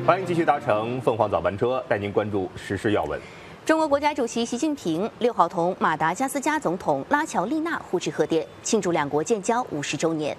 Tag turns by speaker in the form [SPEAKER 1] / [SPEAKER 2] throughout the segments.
[SPEAKER 1] 欢迎继续搭乘凤凰早班车，带您关注时事要闻。
[SPEAKER 2] 中国国家主席习近平6号同马达加斯加总统拉乔丽娜互致贺电，庆祝两国建交50周年。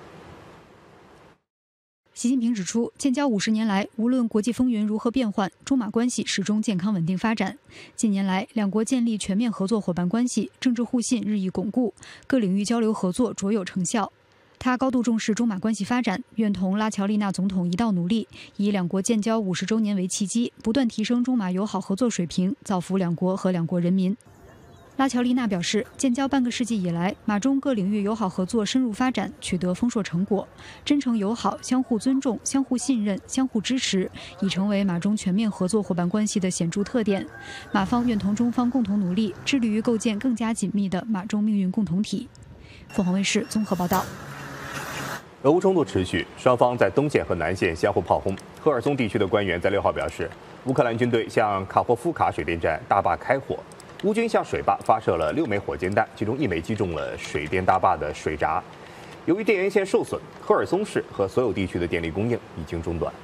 [SPEAKER 3] 习近平指出，建交50年来，无论国际风云如何变幻，中马关系始终健康稳定发展。近年来，两国建立全面合作伙伴关系，政治互信日益巩固，各领域交流合作卓有成效。他高度重视中马关系发展，愿同拉乔丽娜总统一道努力，以两国建交50周年为契机，不断提升中马友好合作水平，造福两国和两国人民。拉乔丽娜表示，建交半个世纪以来，马中各领域友好合作深入发展，取得丰硕成果，真诚友好、相互尊重、相互信任、相互支持，已成为马中全面合作伙伴关系的显著特点。马方愿同中方共同努力，致力于构建更加紧密的马中命运共同体。凤凰卫视综合报道。
[SPEAKER 1] 俄乌冲突持续，双方在东线和南线相互炮轰。赫尔松地区的官员在6号表示，乌克兰军队向卡霍夫卡水电站大坝开火，乌军向水坝发射了6枚火箭弹，其中1枚击中了水电大坝的水闸。由于电源线受损，赫尔松市和所有地区的电力供应已经中断。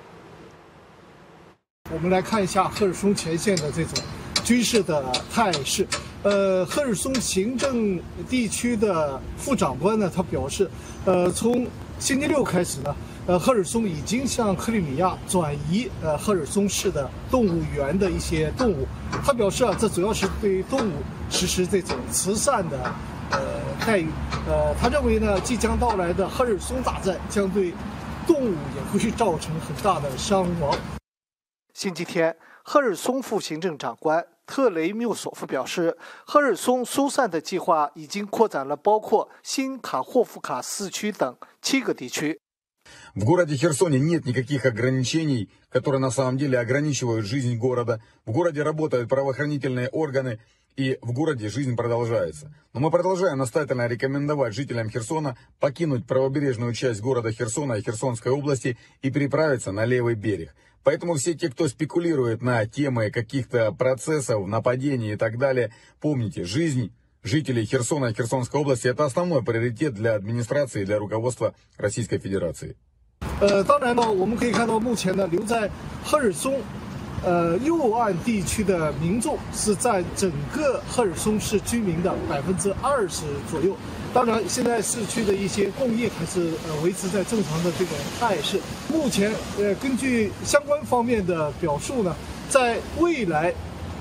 [SPEAKER 4] 我们来看一下赫尔松前线的这种军事的态势。赫尔松行政地区的副长官呢，他表示，从星期6开始呢，赫尔松已经向克里米亚转移赫尔松市的动物园的一些动物。他表示啊，这主要是对动物实施这种慈善的待遇。他认为呢，即将到来的赫尔松大战将对动物也会造成很大的伤亡。星期天，赫尔松副行政长官特雷缪索夫表示，赫尔松疏散的计划已经扩展了包括新卡霍夫卡市区等7个地区。
[SPEAKER 5] В городе Херсоне нет никаких ограничений, которые на самом деле ограничивают жизнь города. В городе работают правоохранительные органы, и в городе жизнь продолжается. Но мы продолжаем настоятельно рекомендовать жителям Херсона покинуть правобережную часть города Херсона и Херсонской области и переправиться на левый берег. Поэтому все те, кто спекулирует на темы каких-то процессов, нападений и так далее, помните, жизнь жителей Херсона и Херсонской области – это основной приоритет для администрации и для руководства Российской Федерации.
[SPEAKER 4] 当然呢，我们可以看到目前呢，留在赫尔松右岸地区的民众是占整个赫尔松市居民的20%左右。当然，现在市区的一些供应还是维持在正常的这种态势。目前根据相关方面的表述呢，在未来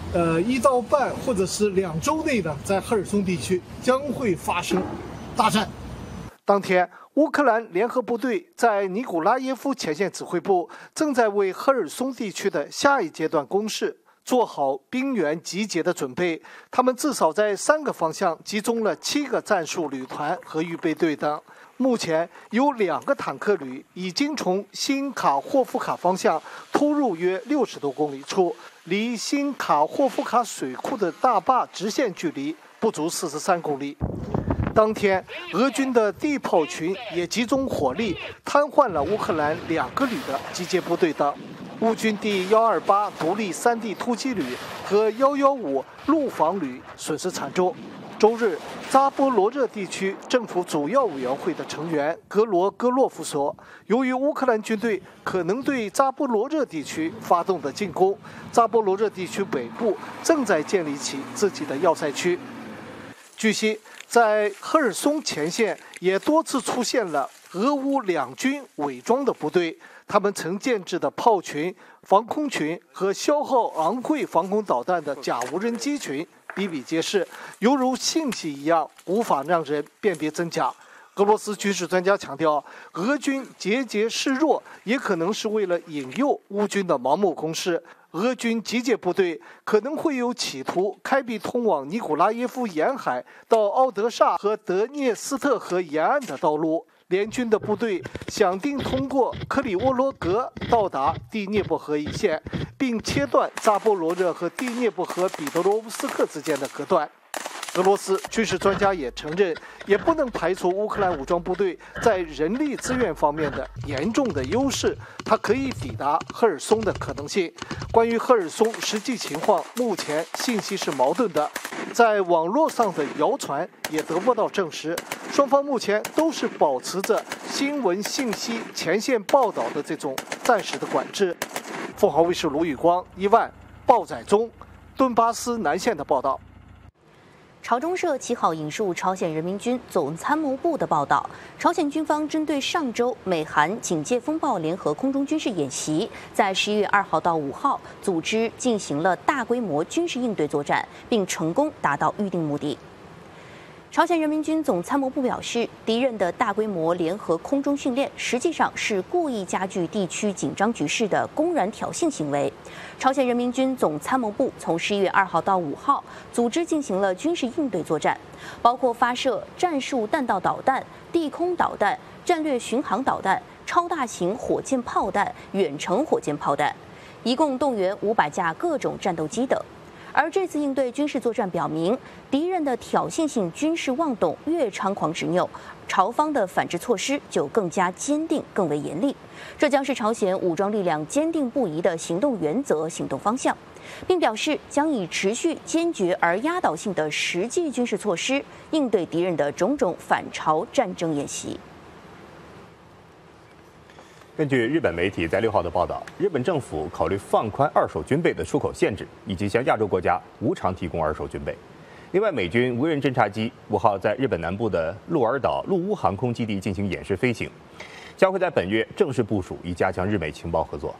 [SPEAKER 4] 1到半或者是2周内呢，在赫尔松地区将会发生大战。当天，乌克兰联合部队在尼古拉耶夫前线指挥部正在为赫尔松地区的下一阶段攻势做好兵员集结的准备。他们至少在3个方向集中了7个战术旅团和预备队等。目前有2个坦克旅已经从新卡霍夫卡方向突入约60多公里处，离新卡霍夫卡水库的大坝直线距离不足43公里。当天，俄军的地炮群也集中火力瘫痪了乌克兰2个旅的集结部队等。乌军第128独立3D 突击旅和115陆防旅损失惨重。周日，扎波罗热地区政府主要委员会的成员格罗戈洛夫说，由于乌克兰军队可能对扎波罗热地区发动的进攻，扎波罗热地区北部正在建立起自己的要塞区。据悉，在赫尔松前线也多次出现了俄乌两军伪装的部队，他们曾建制的炮群、防空群和消耗昂贵防空导弹的假无人机群比比皆是，犹如信息一样，无法让人辨别真假。俄罗斯军事专家强调，俄军节节示弱，也可能是为了引诱乌军的盲目攻势。俄军集结部队可能会有企图开辟通往尼古拉耶夫沿海到奥德萨和德涅斯特河沿岸的道路。联军的部队想定通过克里沃罗格到达第聂伯河一线，并切断扎波罗热和第聂伯河彼得罗夫斯克之间的隔断。 俄罗斯军事专家也承认，也不能排除乌克兰武装部队在人力资源方面的严重的优势，它可以抵达赫尔松的可能性。关于赫尔松实际情况，目前信息是矛盾的，在网络上的谣传也得不到证实。双方目前都是保持着新闻信息前线报道的这种暂时的管制。凤凰卫视卢宇光、伊万、报载中，顿巴斯南线的报道。
[SPEAKER 2] 朝中社7号引述朝鲜人民军总参谋部的报道，朝鲜军方针对上周美韩警戒风暴联合空中军事演习，在11月2号到5号组织进行了大规模军事应对作战，并成功达到预定目的。朝鲜人民军总参谋部表示，敌人的大规模联合空中训练实际上是故意加剧地区紧张局势的公然挑衅行为。朝鲜人民军总参谋部从11月2号到5号组织进行了军事应对作战，包括发射战术弹道导弹、地空导弹、战略巡航导弹、超大型火箭炮弹、远程火箭炮弹，一共动员500架各种战斗机等。而这次应对军事作战表明，敌人的挑衅性军事妄动越猖狂执拗，朝方的反制措施就更加坚定、更为严厉。这将是朝鲜武装力量坚定不移的行动原则、行动方向，并表示将以持续、坚决而压倒性的实际军事措施应对敌人的种种反朝战争演习。
[SPEAKER 1] 根据日本媒体在6号的报道，日本政府考虑放宽二手军备的出口限制，以及向亚洲国家无偿提供二手军备。另外，美军无人侦察机5号在日本南部的鹿儿岛陆乌航空基地进行演示飞行，将会在本月正式部署，以加强日美情报合作。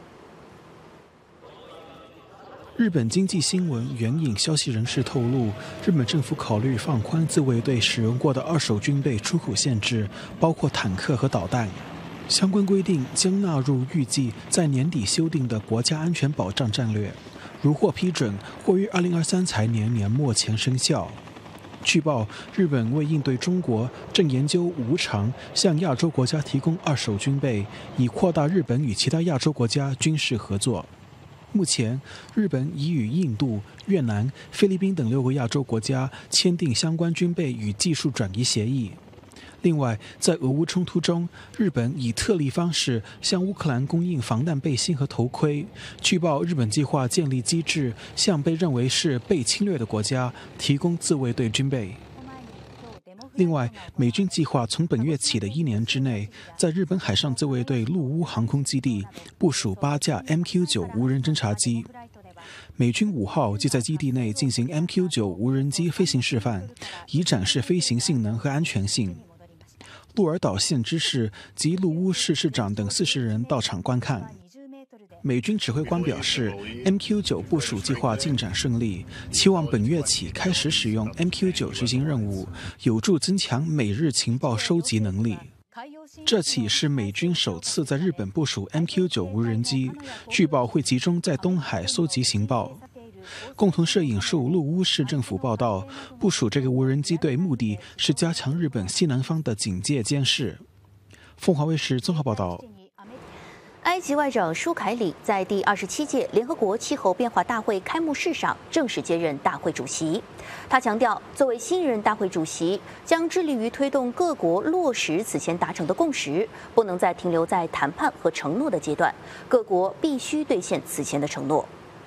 [SPEAKER 6] 日本经济新闻援引消息人士透露，日本政府考虑放宽自卫队使用过的二手军备出口限制，包括坦克和导弹。相关规定将纳入预计在年底修订的国家安全保障战略，如获批准，或于2023财年年末前生效。据报，日本为应对中国，正研究无偿向亚洲国家提供二手军备，以扩大日本与其他亚洲国家军事合作。目前，日本已与印度、越南、菲律宾等6个亚洲国家签订相关军备与技术转移协议。另外，在俄乌冲突中，日本以特例方式向乌克兰供应防弹背心和头盔。据报，日本计划建立机制，向被认为是被侵略的国家提供自卫队军备。另外，美军计划从本月起的1年之内，在日本海上自卫队陆乌航空基地部署8架 MQ-9 无人侦察机。美军5号即在基地内进行 MQ-9 无人机飞行示范，以展示飞行性能和安全性。鹿儿岛县知事及陆乌市市长等40人到场观看。美军指挥官表示 ，MQ-9 部署计划进展顺利，期望本月起开始使用 MQ-9 执行任务，有助增强美日情报收集能力。这起是美军首次在日本部署 MQ-9 无人机，据报会集中在东海搜集情报。共同社引述陆乌市政府报道，部署这个无人机队目的是加强日本西南方的警戒监视。凤凰卫视综合报道。
[SPEAKER 2] 埃及外长舒凯里在第27届联合国气候变化大会开幕式上正式接任大会主席。他强调，作为新一任大会主席，将致力于推动各国落实此前达成的共识，不能再停留在谈判和承诺的阶段，各国必须兑现此前的承诺。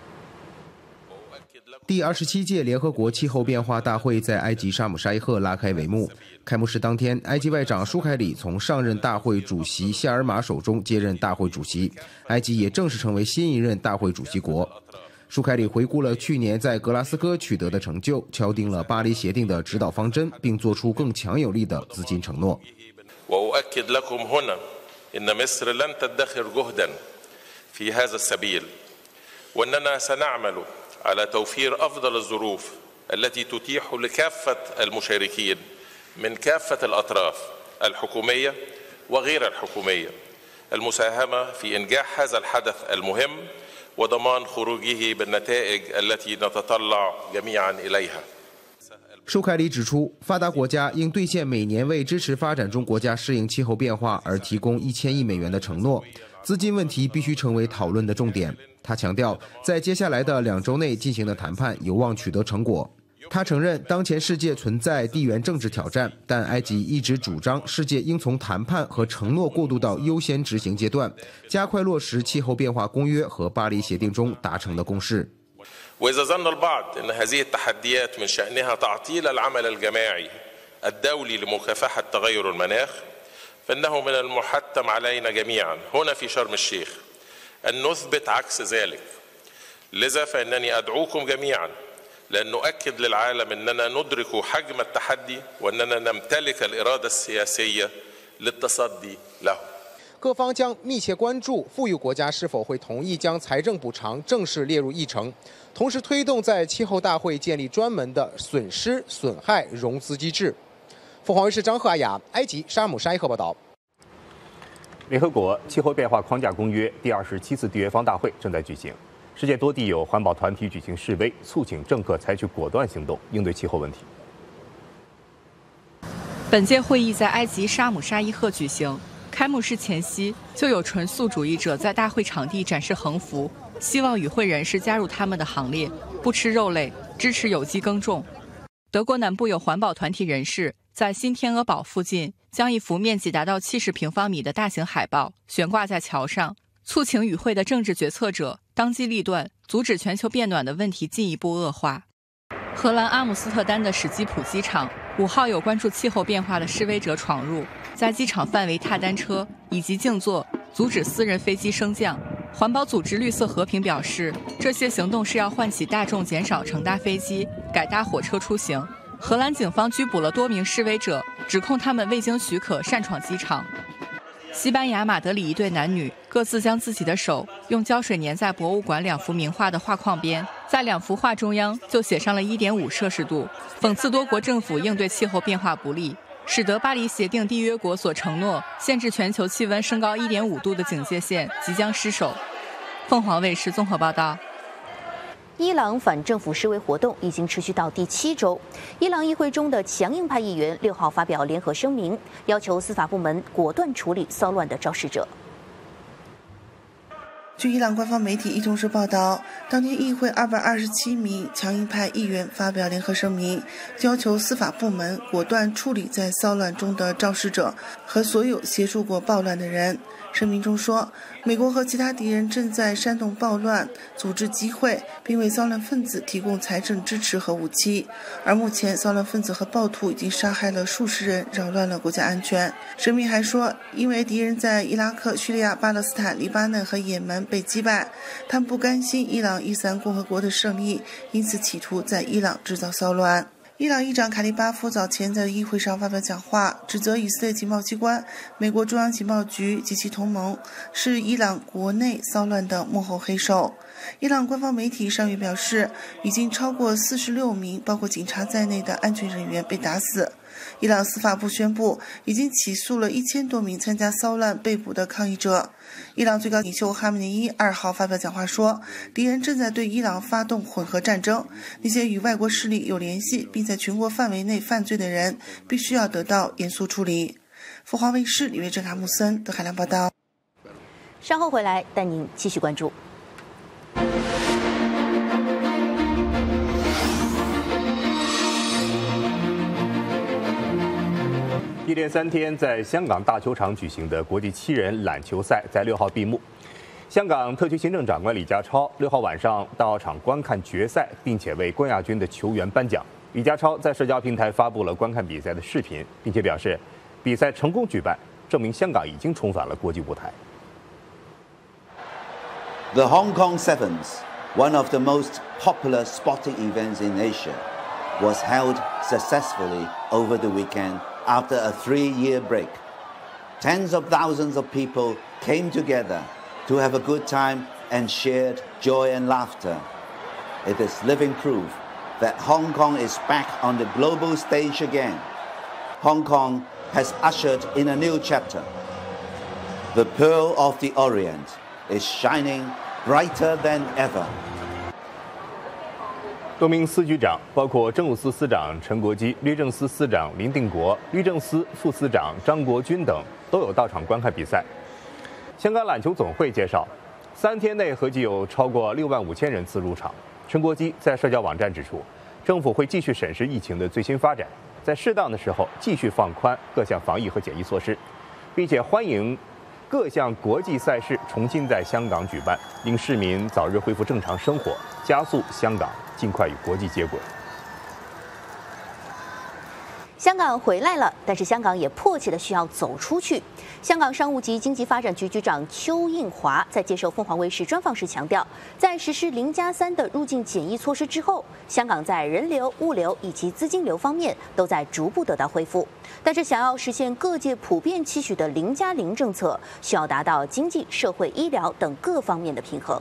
[SPEAKER 7] 第27届联合国气候变化大会在埃及沙姆沙伊赫拉开帷幕。开幕式当天，埃及外长舒凯里从上任大会主席夏尔马手中接任大会主席，埃及也正式成为新一任大会主席国。舒凯里回顾了去年在格拉斯哥取得的成就，敲定了巴黎协定的指导方针，并做出更强有力的资金承诺。
[SPEAKER 8] وأؤكد لكم هنا إن مصر لن تدخر جهدا في هذا السبيل وأننا سنعمل على توفير أفضل الظروف التي تتيح لكافة المشاركين من كافة الأطراف الحكومية وغير الحكومية المساهمة في إنجاح هذا الحدث المهم وضمان خروجه بالنتائج التي نتطلع جميعا إليها。
[SPEAKER 7] 舒凯里指出，发达国家应兑现每年为支持发展中国家适应气候变化而提供1000亿美元的承诺，资金问题必须成为讨论的重点。他强调，在接下来的2周内进行的谈判有望取得成果。 他承认当前世界存在地缘政治挑战，但埃及一直主张世界应从谈判和承诺过渡到优先执行阶段，加快落实气候变化公约和巴黎协定中达成的共识。
[SPEAKER 8] وإذا ظن البعض أن هذه التحديات من شأنها تعطيل العمل الجماعي الدولي لمكافحة تغير المناخ فإنه من المحتم علينا جميعا هنا في شرم الشيخ أن نثبت عكس ذلك. لذا فإنني أدعوكم جميعا لأن نؤكد للعالم أننا ندرك حجم التحدي وأننا نمتلك الإرادة السياسية للتصدي له。
[SPEAKER 9] 各方将密切关注富裕国家是否会同意将财政补偿正式列入议程，同时推动在气候大会建立专门的损失损害融资机制。凤凰卫视张赫、阿雅，埃及沙姆沙伊赫报道。
[SPEAKER 1] 联合国气候变化框架公约第27次缔约方大会正在举行，世界多地有环保团体举行示威，促请政客采取果断行动，应对气候问题。
[SPEAKER 10] 本届会议在埃及沙姆沙伊赫举行。开幕式前夕，就有纯素主义者在大会场地展示横幅，希望与会人士加入他们的行列，不吃肉类，支持有机耕种。德国南部有环保团体人士在新天鹅堡附近，将一幅面积达到70平方米的大型海报悬挂在桥上，促请与会的政治决策者当机立断，阻止全球变暖的问题进一步恶化。荷兰阿姆斯特丹的史基普机场5号有关注气候变化的示威者闯入，在机场范围踏单车以及静坐，阻止私人飞机升降。环保组织绿色和平表示，这些行动是要唤起大众减少乘搭飞机、改搭火车出行。荷兰警方拘捕了多名示威者，指控他们未经许可擅闯机场。西班牙马德里一对男女各自将自己的手用胶水粘在博物馆2幅名画的画框边，在2幅画中央就写上了1.5摄氏度，讽刺多国政府应对气候变化不力，使得巴黎协定缔约国所承诺限制全球气温升高1.5度的警戒线即将失守。凤凰卫视综合报道。
[SPEAKER 2] 伊朗反政府示威活动已经持续到第7周。伊朗议会中的强硬派议员6号发表联合声明，要求司法部门果断处理骚乱的肇事者。
[SPEAKER 11] 据伊朗官方媒体伊通社报道，当天议会227名强硬派议员发表联合声明，要求司法部门果断处理在骚乱中的肇事者和所有协助过暴乱的人。声明中说，美国和其他敌人正在煽动暴乱，组织集会，并为骚乱分子提供财政支持和武器。而目前，骚乱分子和暴徒已经杀害了数十人，扰乱了国家安全。声明还说，因为敌人在伊拉克、叙利亚、巴勒斯坦、黎巴嫩和也门被击败，他们不甘心伊朗伊斯兰共和国的胜利，因此企图在伊朗制造骚乱。伊朗议长卡利巴夫早前在议会上发表讲话，指责以色列情报机关、美国中央情报局及其同盟是伊朗国内骚乱的幕后黑手。伊朗官方媒体上月表示，已经超过46名包括警察在内的安全人员被打死。伊朗司法部宣布，已经起诉了1000多名参加骚乱被捕的抗议者。伊朗最高领袖哈梅内伊2号发表讲话说，敌人正在对伊朗发动混合战争，那些与外国势力有联系并在全国范围内犯罪的人必须要得到严肃处理。凤凰卫视里约郑卡穆森、德海良报道。
[SPEAKER 2] 稍后回来带您继续关注。
[SPEAKER 1] 一连3天在香港大球场举行的国际7人篮球赛在6号闭幕。香港特区行政长官李家超6号晚上到场观看决赛，并且为冠亚军的球员颁奖。李家超在社交平台发布了观看比赛的视频，并且表示，比赛成功举办，证明香港已经重返了国际舞台。
[SPEAKER 12] The Hong Kong Sevens, one of the most popular sporting events in Asia, was held successfully over the weekend after a 3-year break. Tens of thousands of people came together to have a good time and shared joy and laughter. It is living proof that Hong Kong is back on the global stage again. Hong Kong has ushered in a new chapter. The Pearl of the Orient is shining brighter than ever.
[SPEAKER 1] 多名司局长，包括政务司司长陈国基、律政司司长林定国、律政司副司长张国军等，都有到场观看比赛。香港篮球总会介绍，3天内合计有超过65000人次入场。陈国基在社交网站指出， 政府会继续审视疫情的最新发展，在适当的时候继续放宽各项防疫和检疫措施，并且欢迎各项国际赛事重新在香港举办，令市民早日恢复正常生活，加速香港尽快与国际接轨。
[SPEAKER 2] 香港回来了，但是香港也迫切的需要走出去。香港商务及经济发展局局长邱应华在接受凤凰卫视专访时强调，在实施0+3的入境检疫措施之后，香港在人流、物流以及资金流方面都在逐步得到恢复。但是，想要实现各界普遍期许的0+0政策，需要达到经济、社会、医疗等各方面的平衡。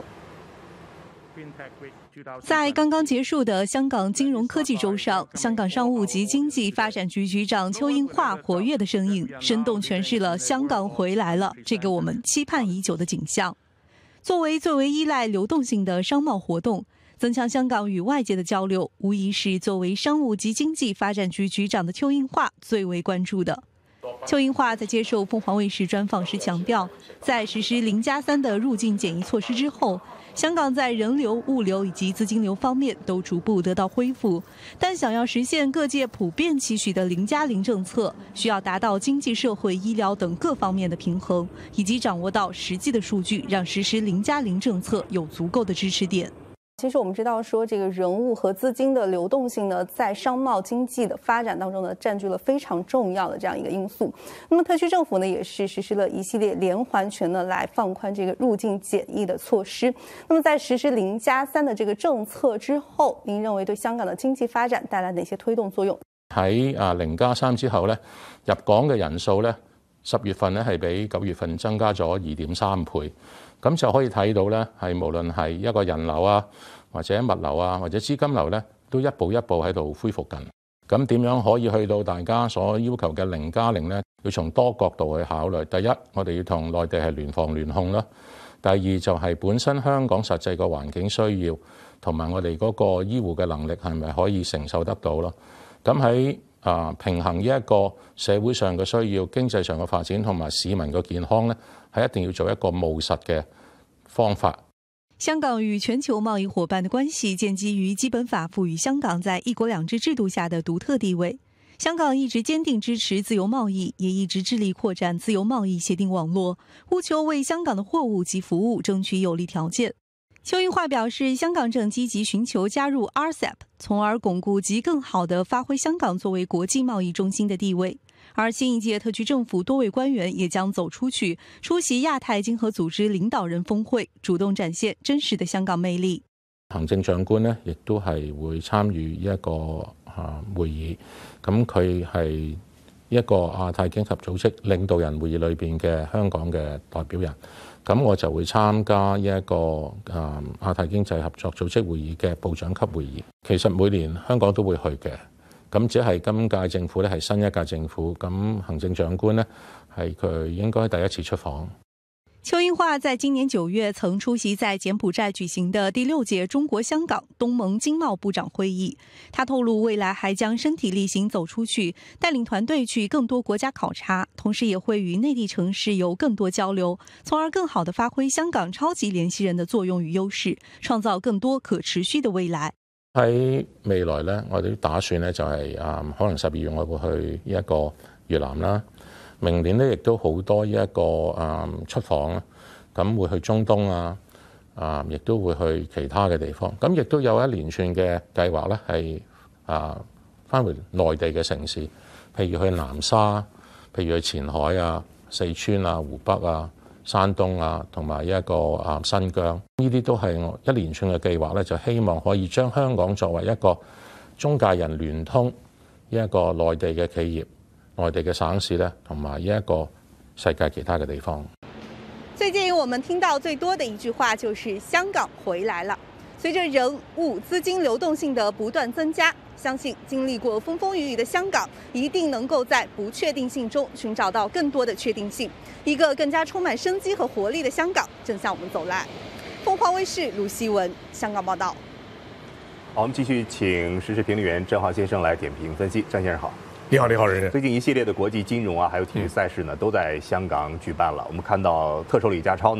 [SPEAKER 13] 在刚刚结束的香港金融科技周上，香港商务及经济发展局局长邱应华活跃的身影，生动诠释了香港回来了这个我们期盼已久的景象。作为最为依赖流动性的商贸活动，增强香港与外界的交流，无疑是作为商务及经济发展局局长的邱应华最为关注的。邱应华在接受凤凰卫视专访时强调，在实施0+3的入境检疫措施之后，香港在人流、物流以及资金流方面都逐步得到恢复，但想要实现各界普遍期许的0+0政策，需要达到经济、社会、医疗等各方面的平衡，以及掌握到实际的数据，让实施0+0政策有足够的支持点。
[SPEAKER 14] 其实我们知道说，这个人物和资金的流动性呢，在商贸经济的发展当中呢，占据了非常重要的这样一个因素。那么特区政府呢，也是实施了一系列连环拳呢，来放宽这个入境检疫的措施。那么在实施0+3的这个政策之后，您認為對香港的經濟發展帶來哪些推動作用？
[SPEAKER 15] 喺0+3之後咧，入港嘅人數咧，10月份咧係比9月份增加咗2.3倍。咁就可以睇到咧，係無論係一個人流啊，或者物流啊，或者資金流咧，都一步一步喺度恢復緊。咁點樣可以去到大家所要求嘅0+0咧？要從多角度去考慮。第一，我哋要同內地係聯防聯控啦。第二就係本身香港實際個環境需要，同埋我哋嗰個醫護嘅能力係咪可以承受得到咯？咁喺平衡呢一個社會上嘅需要、經濟上嘅發展同埋市民嘅健康咧，係一定要做一個務實嘅方法。
[SPEAKER 13] 香港与全球贸易伙伴的关系建基于基本法赋予香港在一国两制制度下的独特地位。香港一直坚定支持自由贸易，也一直致力扩展自由贸易协定网络，务求为香港的货物及服务争取有利条件。邱应华表示，香港正积极寻求加入 RCEP， 从而巩固及更好地发挥香港作为国际贸易中心的地位。而新一届特區政府多位官員也將走出去，出席亞太經合組織領導人峰會，主動展現真實的香港魅力。
[SPEAKER 15] 行政長官呢，亦都係會參與一個會議，咁佢係一個亞太經合組織領導人會議裏邊嘅香港嘅代表人，咁我就會參加一個亞太經濟合作組織會議嘅部長級會議。其實每年香港都會去嘅。咁只係今屆政府咧係新一屆政府，咁行政長官呢係佢應該第一次出訪。
[SPEAKER 13] 邱應華在今年9月曾出席在柬埔寨舉行的第6屆中國香港東盟經貿部長會議，他透露未來還將身體力行走出去，帶領團隊去更多國家考察，同時也會與內地城市有更多交流，從而更好地發揮香港超級聯繫人的作用與優勢，創造更多可持續的未來。
[SPEAKER 15] 喺未來咧，我哋打算咧就係可能12月我會去一個越南啦，明年咧亦都好多一個出訪啦，咁會去中東啊，亦都會去其他嘅地方，咁亦都有一連串嘅計劃咧係返回內地嘅城市，譬如去南沙，譬如去前海啊、四川啊、湖北啊、山東啊，同埋一個新疆，呢啲都係一連串嘅計劃咧，就希望可以將香港作為一個中介人聯通一個內地嘅企業、內地嘅省市咧，同埋一個世界其他嘅地方。
[SPEAKER 14] 最近我們聽到最多的一句話就是香港回來了。隨着人物資金流動性的不斷增加，相信經歷過風風雨雨的香港一定能夠在不確定性中尋找到更多的確定性。一個更加充滿生機和活力的香港正向我們走來。鳳凰衛視盧希文香港報道。
[SPEAKER 1] 好，我們繼續請時事評論員鄭浩先生來點評分析。鄭先生好。
[SPEAKER 16] 你好，你好，人。
[SPEAKER 1] 最近一系列的國際金融啊，還有體育賽事呢，都在香港舉辦了。我們看到特首李家超呢，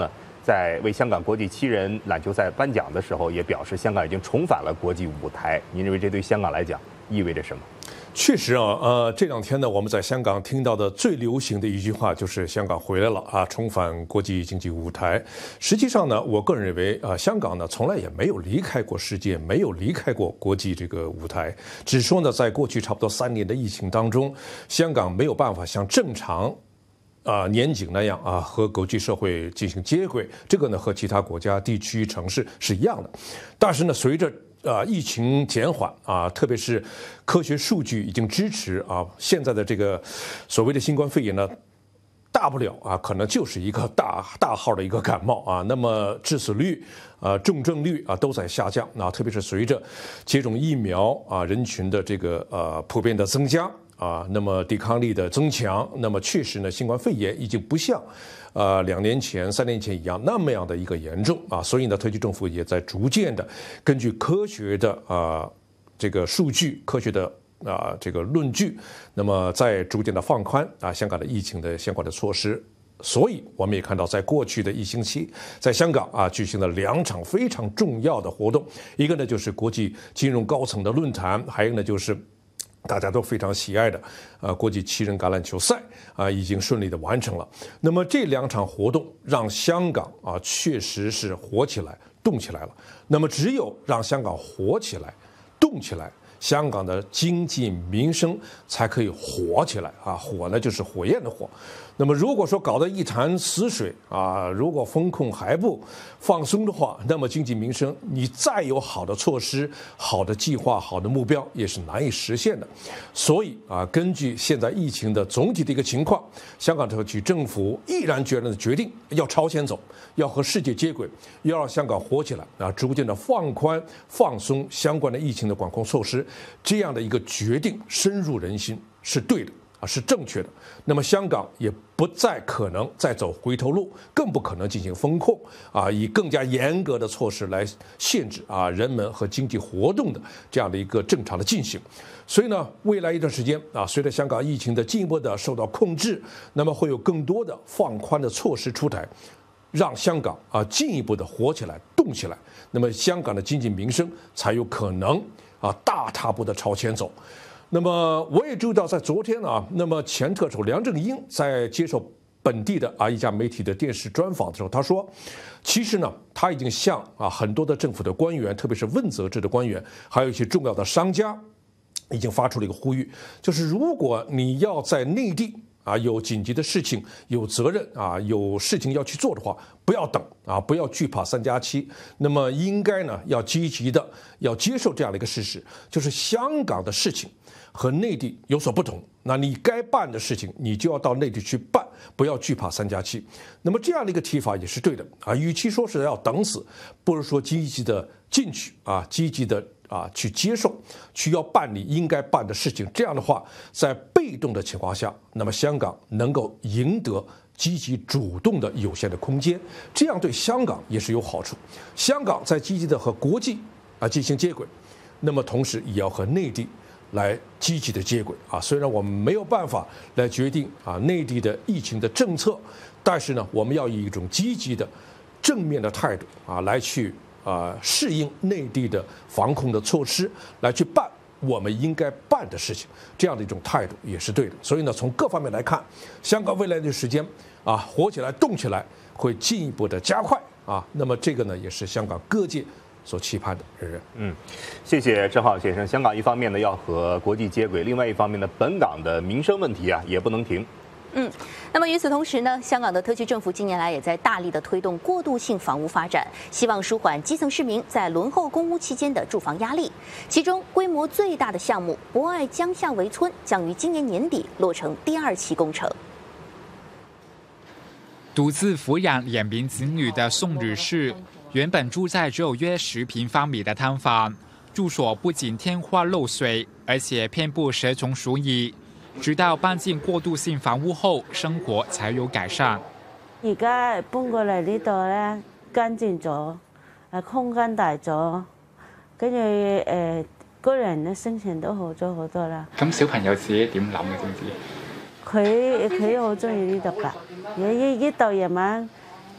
[SPEAKER 1] 在为香港国际7人篮球赛颁奖的时候，也表示香港已经重返了国际舞台。您认为这对香港来讲意味着什么？
[SPEAKER 16] 确实啊，这2天呢，我们在香港听到的最流行的一句话就是香港回来了啊，重返国际经济舞台。实际上呢，我个人认为香港呢从来也没有离开过世界，没有离开过国际这个舞台。只是说呢，在过去差不多3年的疫情当中，香港没有办法像正常年景那样和国际社会进行接轨，这个呢和其他国家、地区、城市是一样的。但是呢，随着疫情减缓特别是科学数据已经支持现在的这个所谓的新冠肺炎呢，大不了可能就是一个大号的一个感冒那么致死率重症率都在下降特别是随着接种疫苗人群的这个普遍的增加那么抵抗力的增强，那么确实呢，新冠肺炎已经不像2年前、3年前一样那么样的一个严重所以呢，特区政府也在逐渐的根据科学的这个数据、科学的这个论据，那么在逐渐的放宽香港的疫情的相关的措施。所以我们也看到，在过去的1星期，在香港举行了2场非常重要的活动，一个呢就是国际金融高层的论坛，还有呢就是大家都非常喜爱的国际7人橄榄球赛已经顺利的完成了。那么这2场活动让香港确实是活起来、动起来了。那么只有让香港活起来、动起来，香港的经济民生才可以活起来火呢就是火焰的火。那么如果说搞得一潭死水如果风控还不放松的话，那么经济民生你再有好的措施、好的计划、好的目标也是难以实现的。所以根据现在疫情的总体的一个情况，香港特区政府毅然决然的决定要朝前走，要和世界接轨，要让香港活起来逐渐的放宽、放松相关的疫情的管控措施，这样的一个决定深入人心，是对的是正确的。那么香港也不再可能再走回头路，更不可能进行封控以更加严格的措施来限制人们和经济活动的这样的一个正常的进行。所以呢，未来一段时间随着香港疫情的进一步的受到控制，那么会有更多的放宽的措施出台，让香港进一步的活起来、动起来，那么香港的经济民生才有可能大踏步的朝前走。那么我也注意到，在昨天那么前特首梁振英在接受本地的一家媒体的电视专访的时候，他说，其实呢，他已经向很多的政府的官员，特别是问责制的官员，还有一些重要的商家，已经发出了一个呼吁，就是如果你要在内地有紧急的事情、有责任有事情要去做的话，不要等不要惧怕3+7，那么应该呢要积极的要接受这样的一个事实，就是香港的事情和内地有所不同，那你该办的事情你就要到内地去办，不要惧怕3+7。那么这样的一个提法也是对的与其说是要等死，不如说积极的进去积极的去接受，去要办理应该办的事情。这样的话，在被动的情况下，那么香港能够赢得积极主动的有限的空间，这样对香港也是有好处。香港在积极的和国际进行接轨，那么同时也要和内地来积极的接轨虽然我们没有办法来决定内地的疫情的政策，但是呢，我们要以一种积极的正面的态度来去适应内地的防控的措施，来去办我们应该办的事情，这样的一种态度也是对的。所以呢，从各方面来看，香港未来的时间活起来、动起来，会进一步的加快那么这个呢，也是香港各界所期盼的人。
[SPEAKER 1] 谢谢郑浩先生。香港一方面呢要和国际接轨，另外一方面呢，本港的民生问题也不能停。
[SPEAKER 2] 那么与此同时呢，香港的特区政府近年来也在大力的推动过渡性房屋发展，希望舒缓基层市民在轮候公屋期间的住房压力。其中规模最大的项目博爱江夏围村将于今年年底落成第2期工程。
[SPEAKER 17] 独自抚养2名子女的宋女士，原本住在只有约10平方米的摊房，住所不仅天花漏水，而且遍布蛇虫鼠蚁。直到搬进過渡性房屋後，生活才有改善。
[SPEAKER 18] 而家搬過嚟呢度咧，乾淨咗，空間大咗，跟住個人嘅心情都好咗好多啦。
[SPEAKER 17] 咁小朋友自己點諗嘅知唔知？
[SPEAKER 18] 佢好中意呢度㗎，呢度夜晚見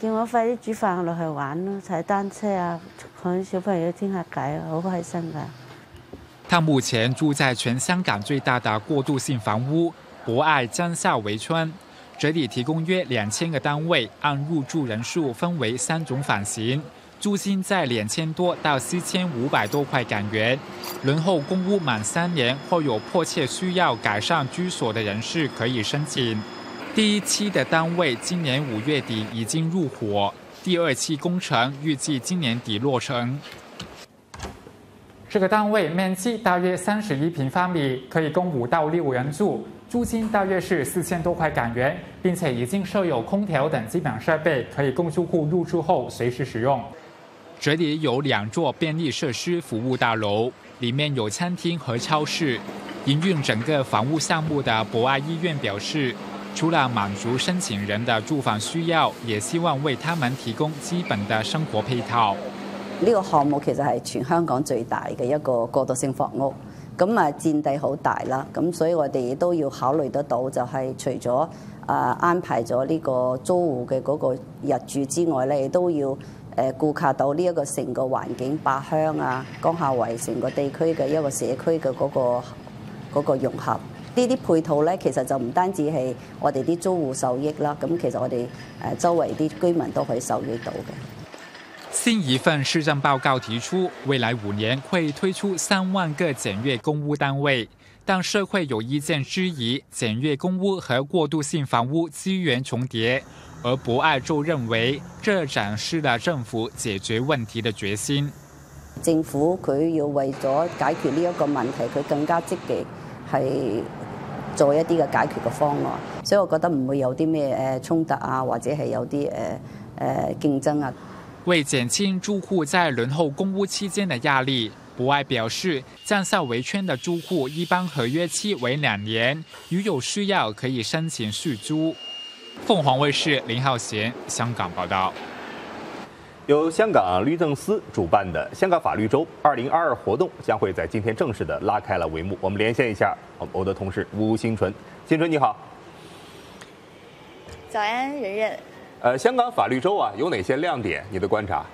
[SPEAKER 18] 叫我快啲煮飯落去玩咯，踩單車啊，同小朋友傾下偈，好開心㗎。
[SPEAKER 17] 他目前住在全香港最大的过渡性房屋博爱江夏围村，这里提供约2000个单位，按入住人数分为3种房型，租金在2000多到4500多块港元。轮候公屋满3年或有迫切需要改善居所的人士可以申请。第一期的单位今年5月底已经入伙，第2期工程预计今年底落成。这个单位面积大约31平方米，可以供5到6人住，租金大约是4000多块港元，并且已经设有空调等基本设备，可以供住户入住后随时使用。这里有2座便利设施服务大楼，里面有餐厅和超市。营运整个房屋项目的博爱医院表示，除了满足申请人的住房需要，也希望为他们提供基本的生活配套。
[SPEAKER 19] 呢個項目其實係全香港最大嘅一個過渡性房屋，咁佔地好大啦，咁所以我哋都要考慮得到，就係除咗安排咗呢個租戶嘅嗰個入住之外咧，亦都要顧及到呢一個成個環境、八鄉啊、江夏圍成個地區嘅一個社區嘅嗰個融合。呢啲配套咧，其實就唔單止係我哋啲租戶受益啦，咁其實我哋周圍啲居民都可以受益到嘅。
[SPEAKER 17] 新一份市政报告提出，未来5年会推出3万个简约公屋单位，但社会有意见质疑简约公屋和过渡性房屋资源重叠，而博爱就认为这展示了政府解决问題的決心。
[SPEAKER 19] 政府佢要為咗解決呢一個問題，佢更加積極係做一啲嘅解決嘅方案，所以我覺得唔會有啲咩衝突啊，或者係有啲競爭啊。
[SPEAKER 17] 为减轻住户在轮候公屋期间的压力，博爱表示，江夏围村的住户一般合约期为2年，如有需要可以申请续租。凤凰卫视林浩贤香港报道。
[SPEAKER 1] 由香港律政司主办的香港法律周2022活动将会在今天正式的拉开了帷幕。我们连线一下我的同事吴新纯，新纯你好。
[SPEAKER 20] 早安，任任。
[SPEAKER 1] 香港法律周啊，有哪些亮点？你的观察？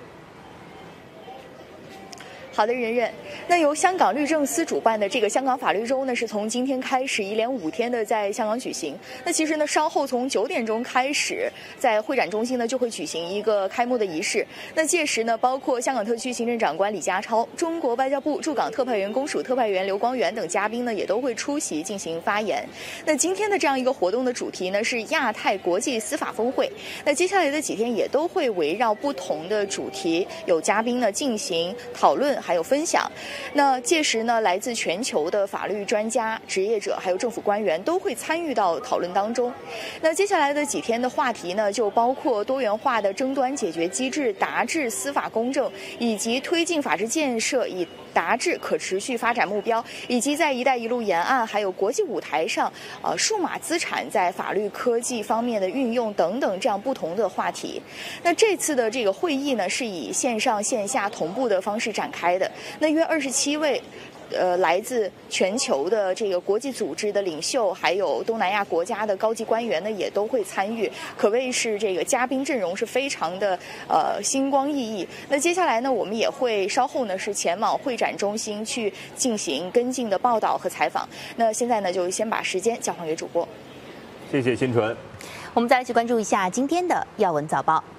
[SPEAKER 20] 好的，任任。那由香港律政司主办的这个香港法律周呢，是从今天开始一连5天的在香港举行。那其实呢，稍后从9点钟开始，在会展中心呢就会举行一个开幕的仪式。那届时呢，包括香港特区行政长官李家超、中国外交部驻港特派员公署特派员刘光源等嘉宾呢，也都会出席进行发言。那今天的这样一个活动的主题呢是亚太国际司法峰会。那接下来的几天也都会围绕不同的主题，有嘉宾呢进行讨论。还有分享。那届时呢，来自全球的法律专家、职业者，还有政府官员都会参与到讨论当中。那接下来的几天的话题呢，就包括多元化的争端解决机制，达至司法公正，以及推进法治建设，以达至可持续发展目标，以及在“一带一路”沿岸还有国际舞台上，数码资产在法律科技方面的运用等等这样不同的话题。那这次的这个会议呢，是以线上线下同步的方式展开的。那约27位。来自全球的这个国际组织的领袖，还有东南亚国家的高级官员呢，也都会参与，可谓是这个嘉宾阵容是非常的星光熠熠。那接下来呢，我们也会稍后呢是前往会展中心去进行跟进的报道和采访。那现在呢，就先把时间交还给主播。
[SPEAKER 1] 谢谢新纯。
[SPEAKER 2] 我们再来去关注一下今天的要闻早报。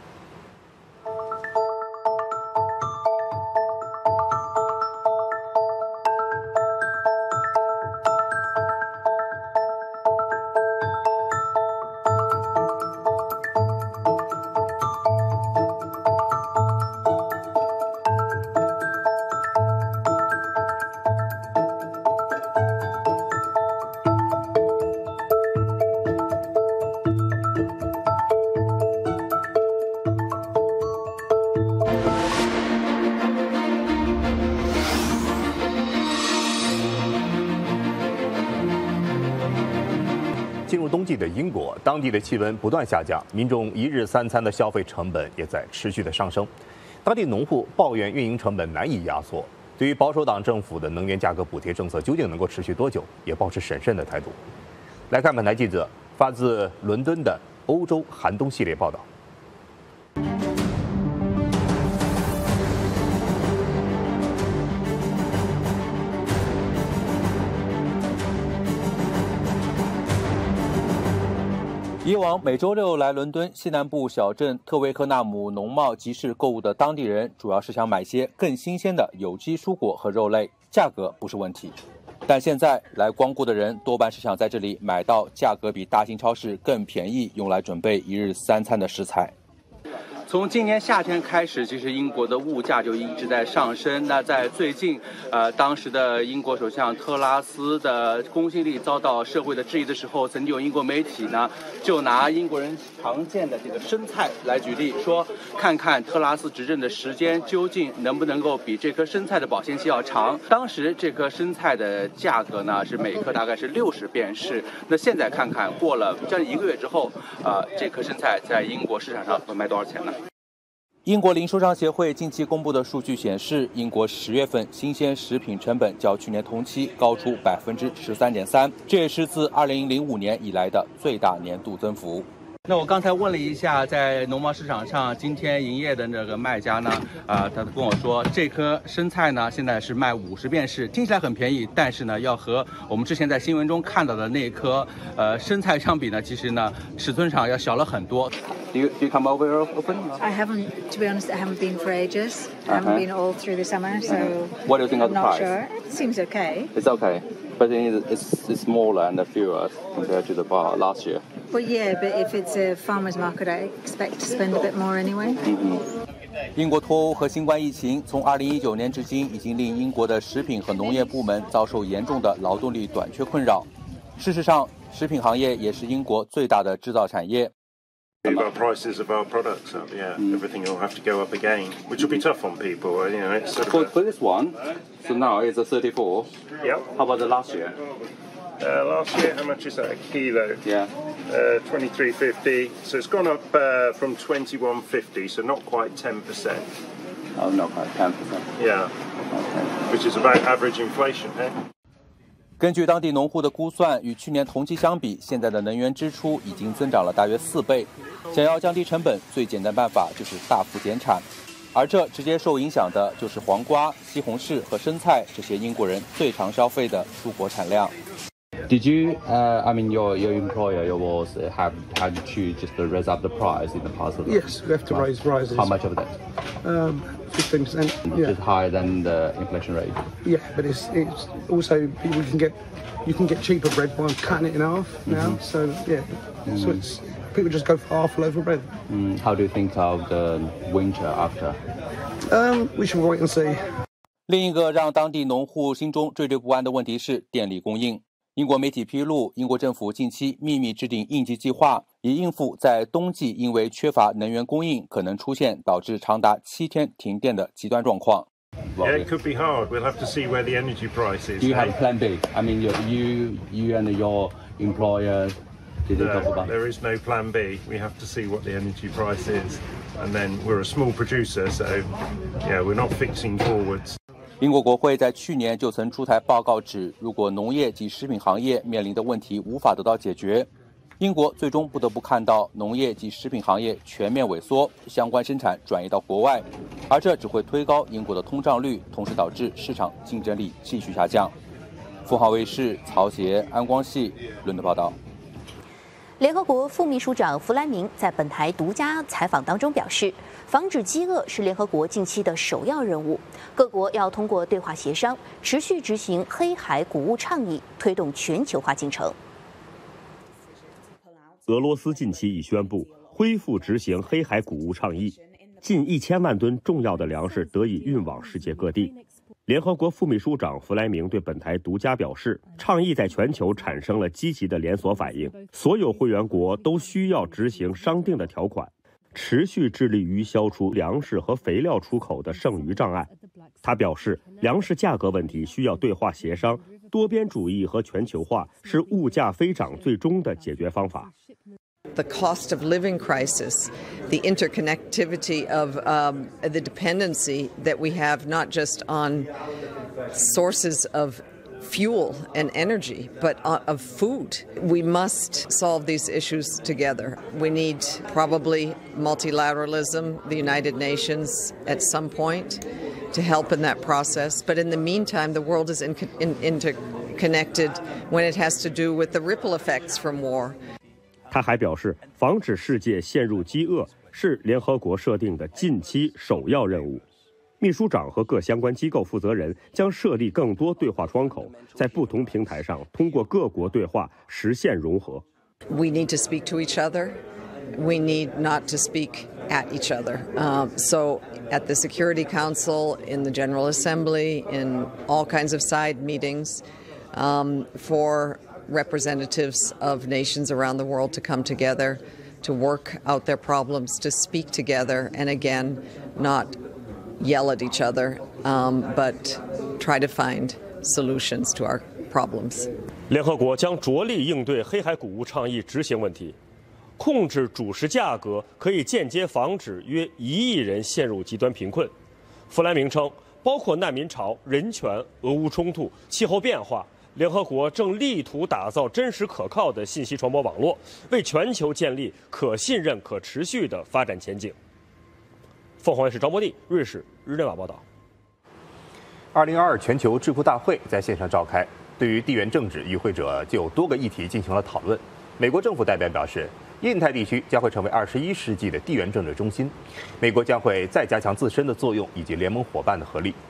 [SPEAKER 1] 进入冬季的英国，当地的气温不断下降，民众1日3餐的消费成本也在持续的上升。当地农户抱怨运营成本难以压缩。对于保守党政府的能源价格补贴政策究竟能够持续多久，也保持审慎的态度。来看本台记者发自伦敦的欧洲寒冬系列报道。
[SPEAKER 21] 以往每周六来伦敦西南部小镇特维克纳姆农贸集市购物的当地人，主要是想买些更新鲜的有机蔬果和肉类，价格不是问题。但现在来光顾的人多半是想在这里买到价格比大型超市更便宜，用来准备一日三餐的食材。从今年夏天开始，其实英国的物价就一直在上升。那在最近，当时的英国首相特拉斯的公信力遭到社会的质疑的时候，曾经有英国媒体呢就拿英国人常见的这个生菜来举例，说看看特拉斯执政的时间究竟能不能够比这颗生菜的保鲜期要长。当时这颗生菜的价格呢是每颗大概是60便士。那现在看看过了将近1个月之后，这颗生菜在英国市场上会卖多少钱呢？英国零售商协会近期公布的数据显示，英国10月份新鲜食品成本较去年同期高出13.3%，这也是自2005年以来的最大年度增幅。那我刚才问了一下，在农贸市场上今天营业的那个卖家呢，他跟我说，这颗生菜呢现在是卖50便士，听起来很便宜，但是呢，要和我们之前在新闻中看到的那颗生菜相比呢，其实呢尺寸上要小了很多。Do you come over often?
[SPEAKER 22] I haven't, to be honest, I haven't been for ages. I haven't been all through the summer, so
[SPEAKER 21] What do you think of the price?
[SPEAKER 22] I'm not sure. It seems okay.
[SPEAKER 21] It's okay, but it's smaller and fewer compared to the last year.
[SPEAKER 22] Well, yeah, but if it's a farmer's market, I expect to spend a bit more anyway.
[SPEAKER 21] 英国脱欧和新冠疫情从2019年至今，已经令英国的食品和农业部门遭受严重的劳动力短缺困扰。事实上，食品行业也是英国最大的制造产业。
[SPEAKER 23] Move our prices of our products up, yeah. Everything will have to go up again, which will be tough on people. You know, it's sort of
[SPEAKER 21] for this one, so now it's a 34.
[SPEAKER 23] Yep.
[SPEAKER 21] How about the last year?
[SPEAKER 23] Last year, how much is that a kilo?
[SPEAKER 21] Yeah.
[SPEAKER 23] 23.50. So it's gone up from 21.50, so not quite 10%.
[SPEAKER 21] Oh, not quite 10%.
[SPEAKER 23] Yeah.
[SPEAKER 21] Okay.
[SPEAKER 23] Which is about average inflation, eh?
[SPEAKER 21] 根据当地农户的估算，与去年同期相比，现在的能源支出已经增长了大约4倍。想要降低成本，最简单办法就是大幅减产，而这直接受影响的就是黄瓜、西红柿和生菜这些英国人最常消费的蔬果产量。Did you, I mean, your employer, your boss, had to just raise up the price in the past?
[SPEAKER 24] Yes, we have to raise prices.
[SPEAKER 21] How much of that?
[SPEAKER 24] 15%. Yeah.
[SPEAKER 21] Just higher than the inflation rate.
[SPEAKER 24] Yeah, but it's also you can get cheaper bread by cutting it in half now. So yeah, so it's people just go for half a loaf of bread.
[SPEAKER 21] How do you think of the winter after?
[SPEAKER 24] We should wait and see.
[SPEAKER 21] 另一个让当地农户心中惴惴不安的问题是电力供应。英国媒体披露，英国政府近期秘密制定应急计划，以应付在冬季因为缺乏能源供应可能出现导致长达7天停电的极端状况。
[SPEAKER 23] Yeah, it could be hard. We'll have to see where the energy price is.
[SPEAKER 21] Do you have a plan B? I mean, you and your employer didn't talk about.
[SPEAKER 23] There is no plan B. We have to see what the energy price is, and then we're a small producer, so yeah, we're not fixing forwards.
[SPEAKER 21] 英国国会在去年就曾出台报告指，如果农业及食品行业面临的问题无法得到解决，英国最终不得不看到农业及食品行业全面萎缩，相关生产转移到国外，而这只会推高英国的通胀率，同时导致市场竞争力继续下降。凤凰卫视曹杰、安光系伦敦报道。
[SPEAKER 2] 联合国副秘书长弗莱明在本台独家采访当中表示，防止饥饿是联合国近期的首要任务，各国要通过对话协商，持续执行黑海谷物倡议，推动全球化进程。
[SPEAKER 25] 俄罗斯近期已宣布恢复执行黑海谷物倡议，近1000万吨重要的粮食得以运往世界各地。联合国副秘书长弗莱明对本台独家表示，倡议在全球产生了积极的连锁反应，所有会员国都需要执行商定的条款，持续致力于消除粮食和肥料出口的剩余障碍。他表示，粮食价格问题需要对话协商，多边主义和全球化是物价飞涨最终的解决方法。
[SPEAKER 26] The cost of living crisis, the interconnectivity of the dependency that we have not just on sources of fuel and energy, but of food. We must solve these issues together. We need probably multilateralism, the United Nations at some point, to help in that process. But in the meantime, the world is interconnected when it has to do with the ripple effects from war.
[SPEAKER 25] 他还表示，防止世界陷入饥饿是联合国设定的近期首要任务。秘书长和各相关机构负责人将设立更多对话窗口，在不同平台上通过各国对话实现融合。
[SPEAKER 26] We need to speak to each other. We need not to speak at each other. So at the Security Council, in the General Assembly, in all kinds of side meetings, for representatives of nations around the world to come together, to work out their problems, to speak together, and again, not yell at each other, but try to find solutions to our problems.
[SPEAKER 25] 联合国将着力应对黑海谷物倡议执行问题，控制主食价格可以间接防止约1亿人陷入极端贫困。弗莱明称，包括难民潮、人权、俄乌冲突、气候变化，联合国正力图打造真实可靠的信息传播网络，为全球建立可信任、可持续的发展前景。凤凰卫视张博地，瑞士日内瓦报道。
[SPEAKER 1] 2022全球智库大会在线上召开，对于地缘政治，与会者就多个议题进行了讨论。美国政府代表表示，印太地区将会成为21世纪的地缘政治中心，美国将会再加强自身的作用以及联盟伙伴的合力。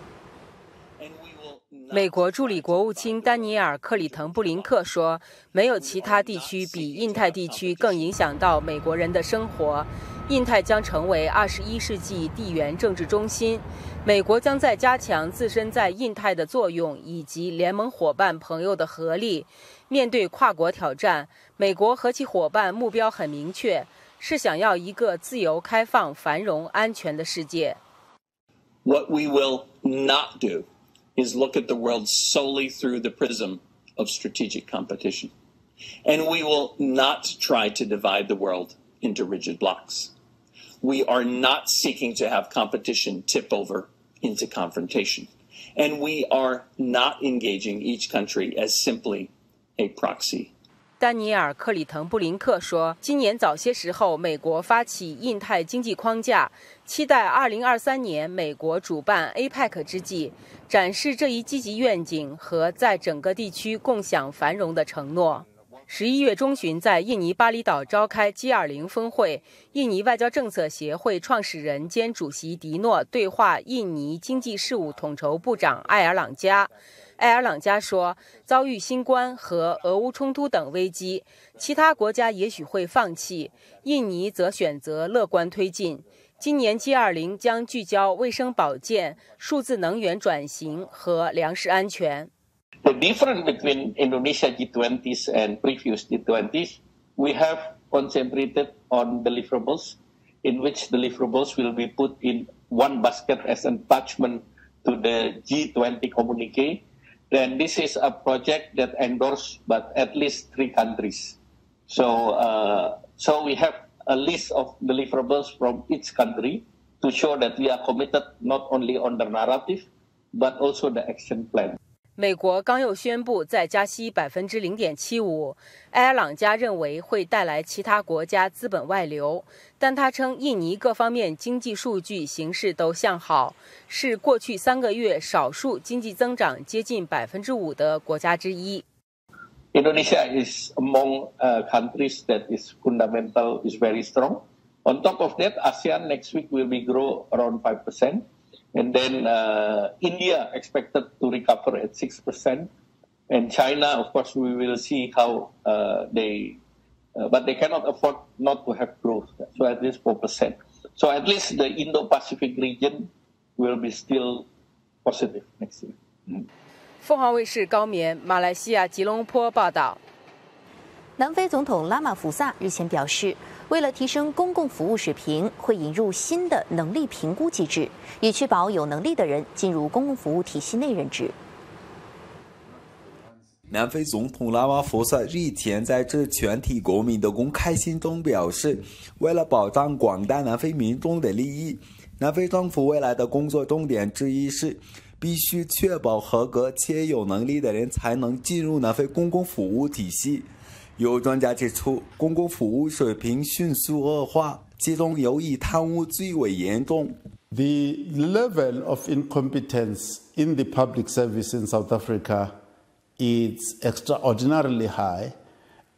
[SPEAKER 3] 美国助理国务卿丹尼尔·克里滕布林克说，没有其他地区比印太地区更影响到美国人的生活。印太将成为21世纪地缘政治中心，美国将在加强自身在印太的作用以及联盟伙伴朋友的合力。面对跨国挑战，美国和其伙伴目标很明确，是想要一个自由、开放、繁荣、安全的世界。
[SPEAKER 4] What we will not do is look at the world solely through the prism of strategic competition. And we will not try to divide the world into rigid blocks. We are not seeking to have competition tip over into confrontation. And we are not engaging each country as simply a proxy.
[SPEAKER 3] 丹尼尔·克里滕布林克说，今年早些时候，美国发起印太经济框架，期待2023年美国主办 APEC 之际，展示这一积极愿景和在整个地区共享繁荣的承诺。11月中旬，在印尼巴厘岛召开 G20 峰会，印尼外交政策协会创始人兼主席迪诺对话印尼经济事务统筹部长埃尔朗加。埃尔朗加说，遭遇新冠和俄乌冲突等危机，其他国家也许会放弃，印尼则选择乐观推进。今年 G20 将聚焦卫生保健、数字能源转型和粮食安全。
[SPEAKER 4] The difference between Indonesia G20s and previous G20s, we have concentrated on deliverables, in which deliverables will be put in one basket as an attachment to the G20 communique. Then this is a project that endorsed by at least 3 countries. So we have a list of deliverables from each country to show that we are committed not only on the narrative, but also the action plan.
[SPEAKER 3] 美国刚又宣布再加息0.75%，埃尔朗加认为会带来其他国家资本外流，但他称印尼各方面经济数据形势都向好，是过去3个月少数经济增长接近5%的国家之一。
[SPEAKER 4] Indonesia is among countries that is fundamental is very strong. On top of that, ASEAN next week will be grow around 5%. And then India expected to recover at 6%. And China, of course, we will see how but they cannot afford not to have growth. So at least 4%. So at least the Indo-Pacific region will be still positive next year.
[SPEAKER 3] 凤凰卫视高棉，马来西亚吉隆坡报道。
[SPEAKER 2] 南非总统拉马福萨日前表示，为了提升公共服务水平，会引入新的能力评估机制，以确保有能力的人进入公共服务体系内任职。
[SPEAKER 5] 南非总统拉马福萨日前在致全体国民的公开信中表示，为了保障广大南非民众的利益，南非政府未来的工作重点之一是必须确保合格且有能力的人才能进入南非公共服务体系。有专家指出，公共服务水平迅速恶化，其中由于贪污最为严重。
[SPEAKER 6] The level of incompetence in the public service in South Africa is extraordinarily high,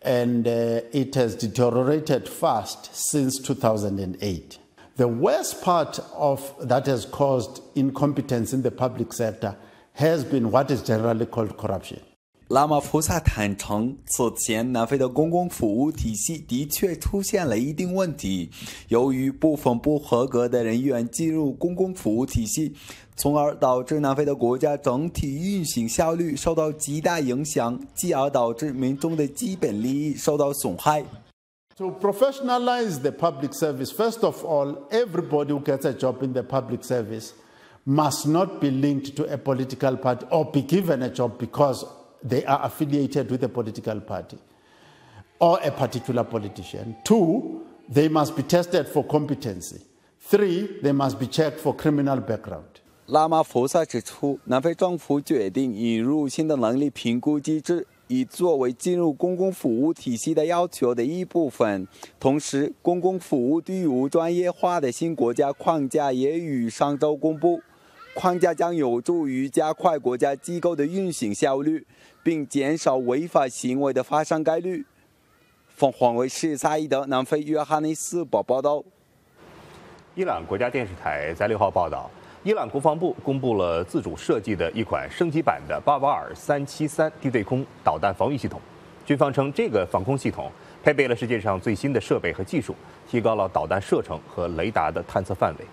[SPEAKER 6] and it has deteriorated fast since 2008. The worst part of that has caused incompetence in the public sector has been what is generally called corruption.
[SPEAKER 5] 拉马福萨坦诚，此前南非的公共服务体系的确出现了一定问题，由于部分不合格的人员进入公共服务体系，从而导致南非的国家整体运行效率受到极大影响，继而导致民众的基本利益受到损害。
[SPEAKER 6] To professionalize the public service, first of all, everybody who gets a job in the public service must not be linked to a political party or be given a job because they are affiliated with a political party or a particular politician. 2, they must be tested for competency. 3, they must be checked for criminal background.
[SPEAKER 5] 拉马福萨指出，南非政府决定引入新的能力评估机制，以作为进入公共服务体系的要求的一部分。同时，公共服务队伍专业化的新国家框架也于上周公布。框架将有助于加快国家机构的运行效率，并减少违法行为的发生概率。凤凰卫视萨伊德南非约翰内斯堡报道。
[SPEAKER 1] 伊朗国家电视台在6号报道，伊朗国防部公布了自主设计的一款升级版的巴瓦尔373地对空导弹防御系统。军方称，这个防空系统配备了世界上最新的设备和技术，提高了导弹射程和雷达的探测范围。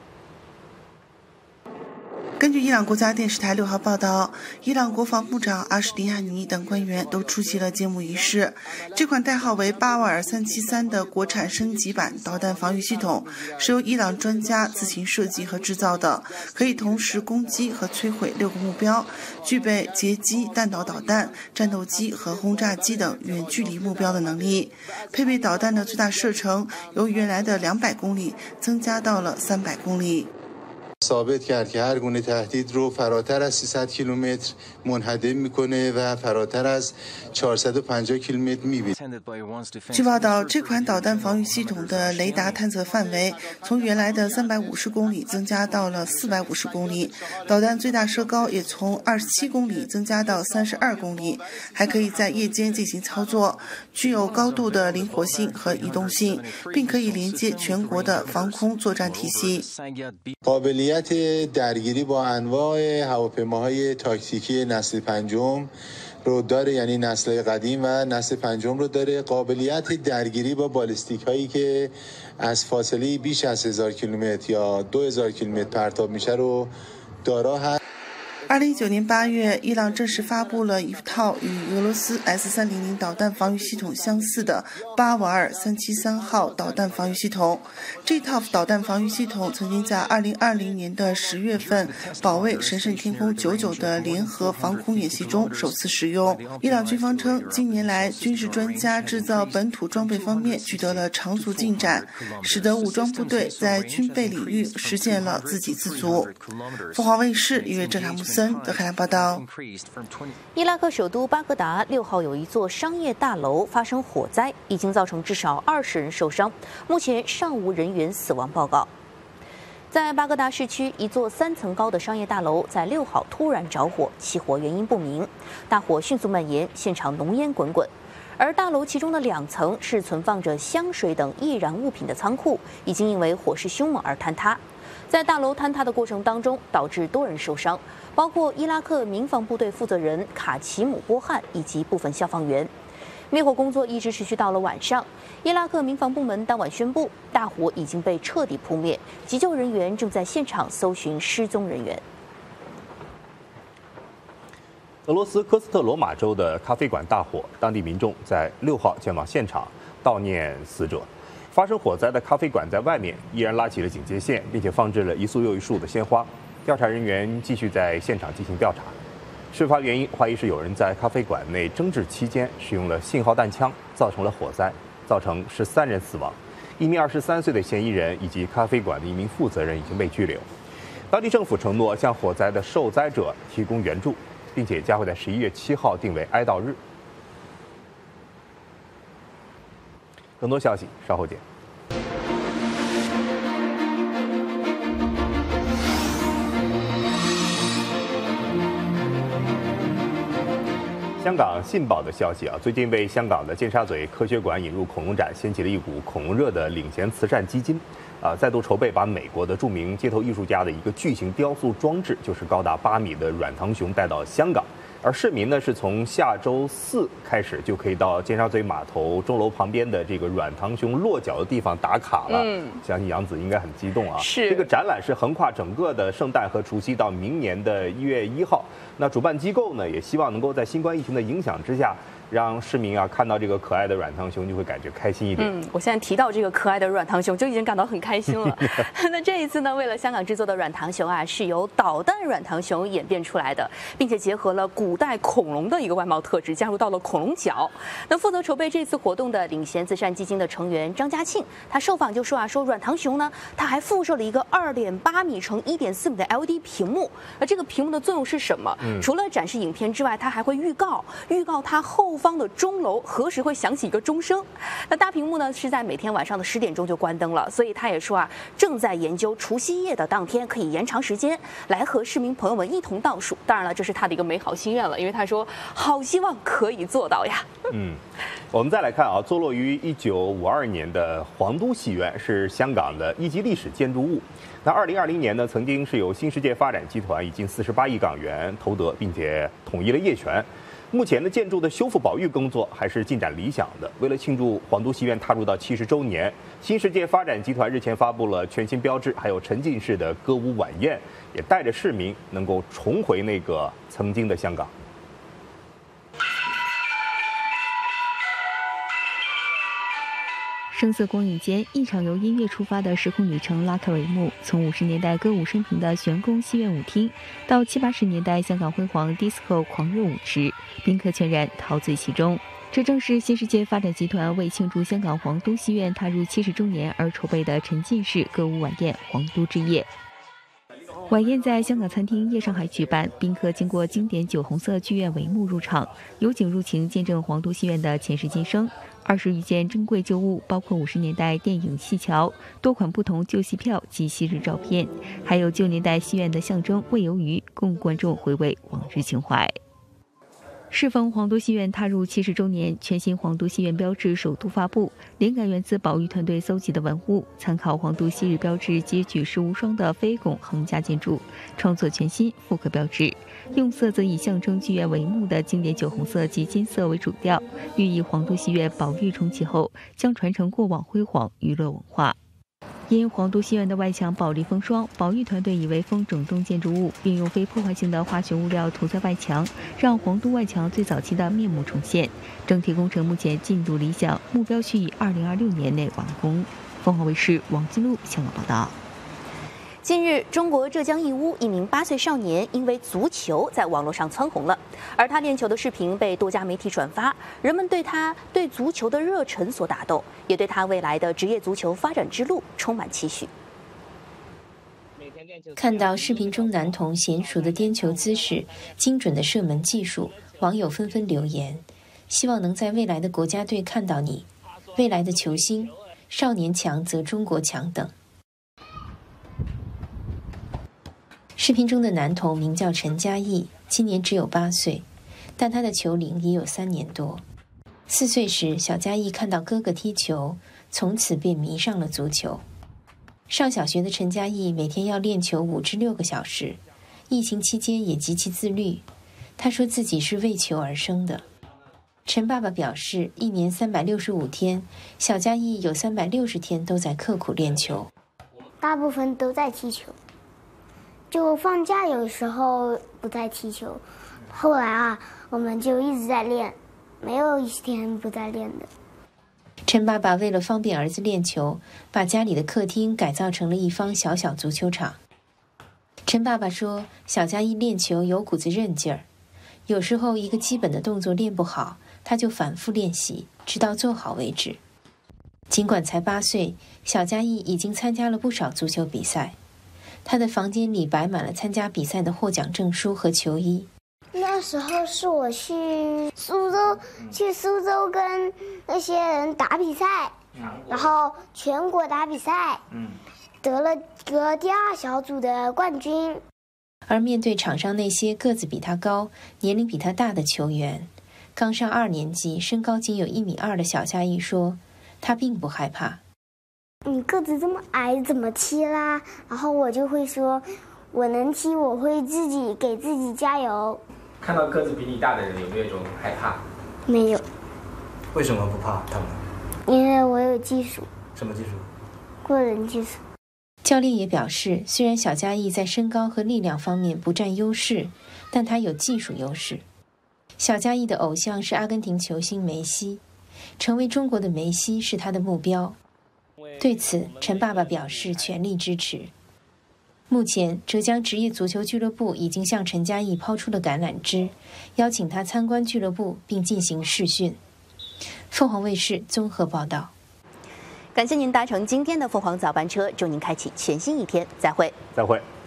[SPEAKER 7] 根据伊朗国家电视台6号报道，伊朗国防部长阿什利亚尼等官员都出席了揭幕仪式。这款代号为巴瓦尔373的国产升级版导弹防御系统是由伊朗专家自行设计和制造的，可以同时攻击和摧毁6个目标，具备截击弹道导弹、战斗机和轰炸机等远距离目标的能力。配备导弹的最大射程由原来的200公里增加到了300公里。
[SPEAKER 8] ثابت کرد که هر گونه تهدید رو فراتر از 300 کیلومتر منهدم میکنه و فراتر از 450 کیلومتر میبینه。
[SPEAKER 7] 据报道，这款导弹防御系统的雷达探测范围从原来的350公里增加到了450公里，导弹最大射高也从27公里增加到32公里，还可以在夜间进行操作，具有高度的灵活性和移动性，并可以连接全国的防空作战体系。
[SPEAKER 8] قابلیت درگیری با انواع هواپیماهای تاکتیکی نسل پنجم رو داره، یعنی نسل قدیم و نسل پنجم رو داره. قابلیت درگیری با بالستیک هایی که از فاصله بیش از 1000 کیلومتر یا 2000 کیلومتر پرتاب میشه رو دارا هست.
[SPEAKER 7] 2019年8月，伊朗正式发布了一套与俄罗斯 S-300导弹防御系统相似的巴瓦尔373号导弹防御系统。这套导弹防御系统曾经在2020年的10月份保卫神圣天空99的联合防空演习中首次使用。伊朗军方称，近年来军事专家制造本土装备方面取得了长足进展，使得武装部队在军备领域实现了自给自足。凤凰卫视1月郑卡穆斯德黑兰报道。
[SPEAKER 2] 伊拉克首都巴格达6号有一座商业大楼发生火灾，已经造成至少20人受伤，目前尚无人员死亡报告。在巴格达市区，一座3层高的商业大楼在6号突然着火，起火原因不明，大火迅速蔓延，现场浓烟滚滚。而大楼其中的2层是存放着香水等易燃物品的仓库，已经因为火势凶猛而坍塌。在大楼坍塌的过程当中，导致多人受伤，包括伊拉克民防部队负责人卡奇姆·波汉以及部分消防员。灭火工作一直持续到了晚上。伊拉克民防部门当晚宣布，大火已经被彻底扑灭，急救人员正在现场搜寻失踪人员。
[SPEAKER 1] 俄罗斯科斯特罗马州的咖啡馆大火，当地民众在6号前往现场悼念死者。发生火灾的咖啡馆在外面依然拉起了警戒线，并且放置了一束又一束的鲜花。调查人员继续在现场进行调查。事发原因怀疑是有人在咖啡馆内争执期间使用了信号弹枪，造成了火灾，造成13人死亡。一名23岁的嫌疑人以及咖啡馆的一名负责人已经被拘留。当地政府承诺向火灾的受灾者提供援助，并且将会在11月7号定为哀悼日。更多消息稍后见。 香港信报的消息啊，最近为香港的尖沙咀科学馆引入恐龙展，掀起了一股恐龙热的领衔慈善基金，再度筹备把美国的著名街头艺术家的一个巨型雕塑装置，就是高达8米的软糖熊带到香港。而市民呢，是从下周4开始就可以到尖沙咀码头钟楼旁边的这个软糖熊落脚的地方打卡了。相信杨子应该很激动啊！
[SPEAKER 2] 是，
[SPEAKER 1] 这个展览是横跨整个的圣诞和除夕到明年的1月1号。那主办机构呢，也希望能够在新冠疫情的影响之下，让市民啊看到这个可爱的软糖熊就会感觉开心一点。
[SPEAKER 2] 我现在提到这个可爱的软糖熊就已经感到很开心了。那这一次呢，为了香港制作的软糖熊啊，是由导弹软糖熊演变出来的，并且结合了古代恐龙的一个外貌特质，加入到了恐龙角。那负责筹备这次活动的领衔慈善基金的成员张家庆，他受访就说说软糖熊呢，它还附设了一个2.8米乘1.4米的 LED 屏幕。而这个屏幕的作用是什么？除了展示影片之外，它还会预告它后方的钟楼何时会响起一个钟声。那大屏幕呢是在每天晚上的10点钟就关灯了，所以他也说正在研究除夕夜的当天可以延长时间，来和市民朋友们一同倒数。当然了，这是他的一个美好心愿了，因为他说好希望可以做到呀。
[SPEAKER 1] 我们再来看啊，坐落于1952年的皇都戏院是香港的一级历史建筑物。那2020年呢，曾经是由新世界发展集团以近48亿港元投得，并且统一了业权。目前的建筑的修复保育工作还是进展理想的。为了庆祝皇都戏院踏入到70周年，新世界发展集团日前发布了全新标志，还有沉浸式的歌舞晚宴，也带着市民能够重回那个曾经的香港。
[SPEAKER 9] 声色光影间，一场由音乐出发的时空旅程拉开帷幕。从50年代歌舞升平的玄宫戏院舞厅，到70、80年代香港辉煌 disco 狂热舞池，宾客全然陶醉其中。这正是新世界发展集团为庆祝香港皇都戏院踏入70周年而筹备的沉浸式歌舞晚宴——皇都之夜。晚宴在香港餐厅夜上海举办，宾客经过经典酒红色剧院帷幕入场，有景入情，见证皇都戏院的前世今生。20余件珍贵旧物，包括50年代电影戏桥、多款不同旧戏票及昔日照片，还有旧年代戏院的象征味鱿鱼，供观众回味往日情怀。适逢皇都戏院踏入70周年，全新皇都戏院标志首度发布，灵感源自保育团队搜集的文物，参考皇都昔日标志皆举世无双的飞拱横架建筑，创作全新复刻标志。用色则以象征剧院帷幕的经典酒红色及金色为主调，寓意皇都戏院保育重启后将传承过往辉煌娱乐文化。因皇都戏院的外墙保利风霜，保育团队以微风整栋建筑物，并用非破坏性的化学物料涂在外墙，让皇都外墙最早期的面目重现。整体工程目前进度理想，目标需以2026年内完工。凤凰卫视王金璐香港报道。
[SPEAKER 2] 近日，中国浙江义乌一名8岁少年因为足球在网络上蹿红了，而他练球的视频被多家媒体转发，人们对他对足球的热忱所打动，也对他未来的职业足球发展之路充满期许。
[SPEAKER 10] 看到视频中男童娴熟的颠球姿势、精准的射门技术，网友纷纷留言，希望能在未来的国家队看到你，未来的球星，少年强则中国强等。视频中的男童名叫陈嘉译，今年只有8岁，但他的球龄已有3年多。4岁时，小嘉译看到哥哥踢球，从此便迷上了足球。上小学的陈嘉译每天要练球5至6个小时，疫情期间也极其自律。他说自己是为球而生的。陈爸爸表示，一年365天，小嘉译有360天都在刻苦练球，
[SPEAKER 11] 大部分都在踢球。就放假有时候不在踢球，后来我们就一直在练，没有一天不在练的。
[SPEAKER 10] 陈爸爸为了方便儿子练球，把家里的客厅改造成了一方小小足球场。陈爸爸说，小嘉译练球有股子韧劲儿，有时候一个基本的动作练不好，他就反复练习，直到做好为止。尽管才8岁，小嘉译已经参加了不少足球比赛。他的房间里摆满了参加比赛的获奖证书和球衣。
[SPEAKER 11] 那时候是我去苏州跟那些人打比赛，然后全国打比赛，得了个第2小组的冠军。
[SPEAKER 10] 而面对场上那些个子比他高、年龄比他大的球员， 刚上2年级、身高仅有1.2米的小嘉义说，她并不害怕。
[SPEAKER 11] 你个子这么矮，怎么踢啦？然后我就会说，我能踢，我会自己给自己加油。
[SPEAKER 12] 看到个子比你大的人，有没有一种害怕？
[SPEAKER 11] 没有。
[SPEAKER 12] 为什么不怕他们？
[SPEAKER 11] 因为我有技术。
[SPEAKER 12] 什么技术？
[SPEAKER 11] 过人技术。
[SPEAKER 10] 教练也表示，虽然小嘉义在身高和力量方面不占优势，但他有技术优势。小嘉义的偶像是阿根廷球星梅西，成为中国的梅西是他的目标。对此，陈爸爸表示全力支持。目前，浙江职业足球俱乐部已经向陈嘉义抛出了橄榄枝，邀请他参观俱乐部并进行试训。凤凰卫视综合报道。
[SPEAKER 2] 感谢您搭乘今天的凤凰早班车，祝您开启全新一天，再会。
[SPEAKER 1] 再会。